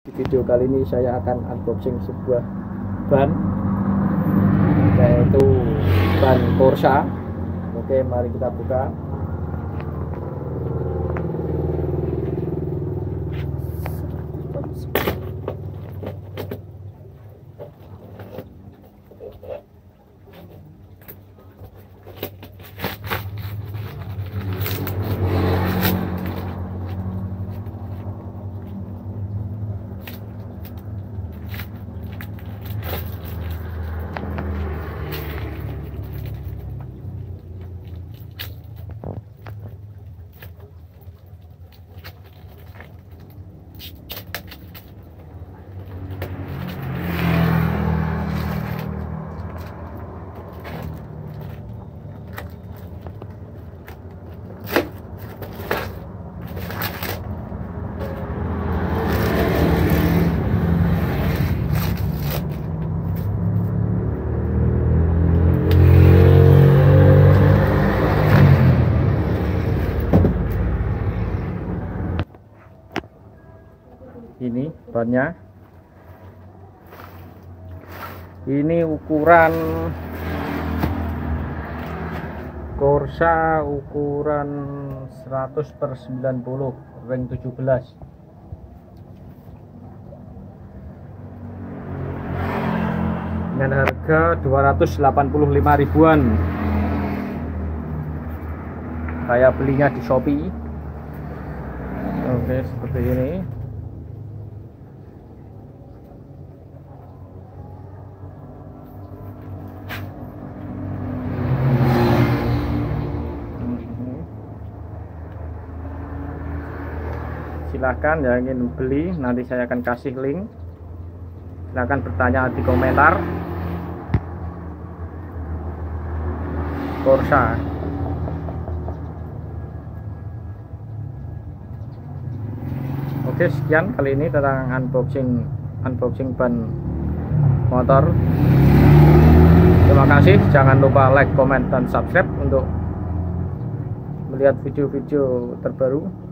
Di video kali ini saya akan unboxing sebuah ban, yaitu ban Corsa. Oke, mari kita buka. Ini bannya, ini ukuran Corsa ukuran 100/90 ring 17. Dengan harga 285 ribuan. Saya belinya di Shopee. Oke, seperti ini. Silahkan yang ingin beli, nanti saya akan kasih link. Silahkan bertanya di komentar. Corsa. Oke, sekian kali ini tentang unboxing ban motor. Terima kasih. Jangan lupa like, komen, dan subscribe untuk melihat video-video terbaru.